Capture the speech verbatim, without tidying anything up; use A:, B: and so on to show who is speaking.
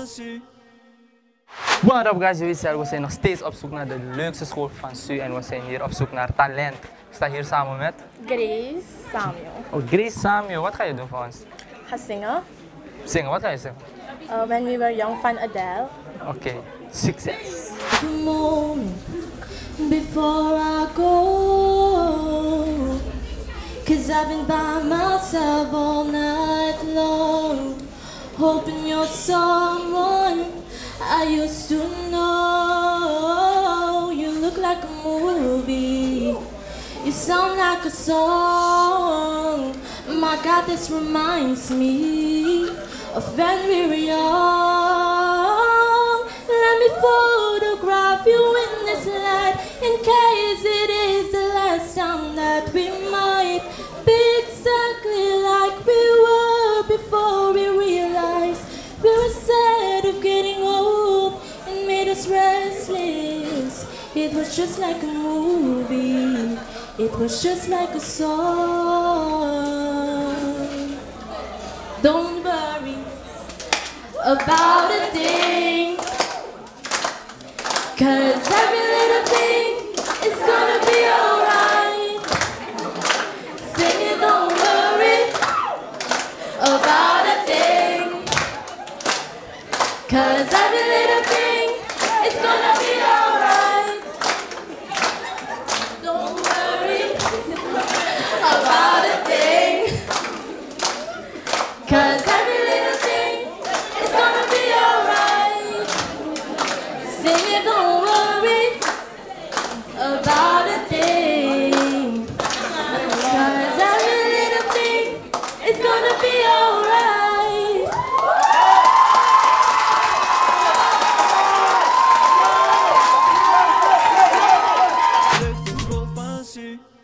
A: What up guys, jullie zijn, we zijn nog steeds op zoek naar de leukste school van Su en we zijn hier op zoek naar talent. Ik sta hier samen met...
B: Grace Samuel.
A: Oh, Grace Samuel, wat ga je doen voor ons?
B: Ga zingen.
A: Zingen, wat ga je zingen?
B: Uh, when we were young van Adele.
A: Oké, okay. Succes!
C: Moment before I go, 'cause I've been by myself all night long, hoping you're someone I used to know. You look like a movie, you sound like a song. My God, this reminds me of when we were young. Let me photograph you in this light, in case it is the last time that we might be exactly like we were before we realized we were sad of getting old and made us restless. It was just like a movie, it was just like a song. Don't worry about a thing, 'cause every little thing is gonna be alright. Sing it, don't worry about a thing, 'cause every little thing is gonna be alright. Don't worry about a thing, 'cause every little thing is gonna be alright. Sing it, don't worry about a thing, 'cause every little thing is gonna be alright.
D: Leuk de school van Su.